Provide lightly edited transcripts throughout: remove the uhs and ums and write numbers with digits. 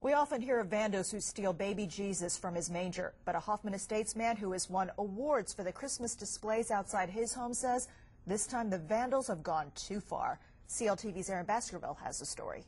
We often hear of vandals who steal baby Jesus from his manger, but a Hoffman Estates man who has won awards for the Christmas displays outside his home says this time the vandals have gone too far. CLTV's Aaron Baskerville has the story.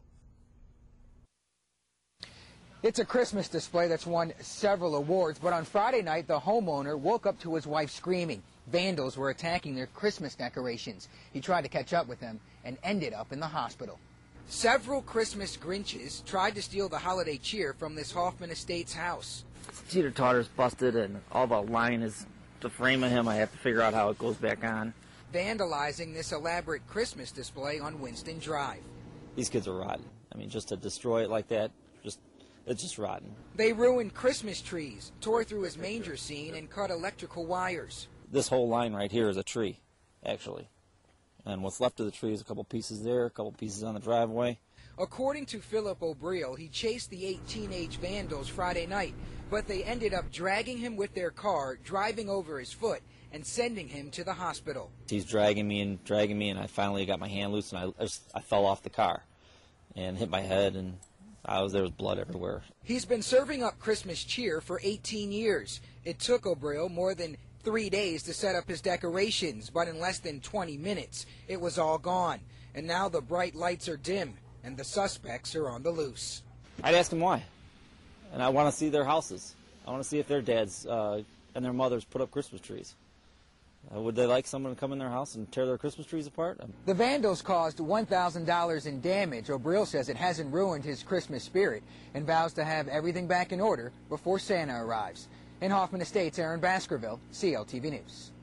It's a Christmas display that's won several awards, but on Friday night the homeowner woke up to his wife screaming. Vandals were attacking their Christmas decorations. He tried to catch up with them and ended up in the hospital. Several Christmas Grinches tried to steal the holiday cheer from this Hoffman Estates house. Teeter-totter's busted and all the line is the frame of him. I have to figure out how it goes back on. Vandalizing this elaborate Christmas display on Winston Drive. These kids are rotten. I mean, just to destroy it like that, it's just rotten. They ruined Christmas trees, tore through his manger scene, and cut electrical wires. This whole line right here is a tree, actually. And what's left of the tree is a couple pieces there, a couple pieces on the driveway. According to Philip O'Brien, he chased the 8 teenage vandals Friday night, but they ended up dragging him with their car, driving over his foot, and sending him to the hospital. He's dragging me, and I finally got my hand loose, and I fell off the car and hit my head, and there was blood everywhere. He's been serving up Christmas cheer for 18 years. It took O'Brien more than 3 days to set up his decorations, but in less than 20 minutes, it was all gone. And now the bright lights are dim, and the suspects are on the loose. I'd ask them why. And I want to see their houses. I want to see if their dads and their mothers put up Christmas trees. Would they like someone to come in their house and tear their Christmas trees apart? The vandals caused $1,000 in damage. O'Brien says it hasn't ruined his Christmas spirit and vows to have everything back in order before Santa arrives. In Hoffman Estates, Aaron Baskerville, CLTV News.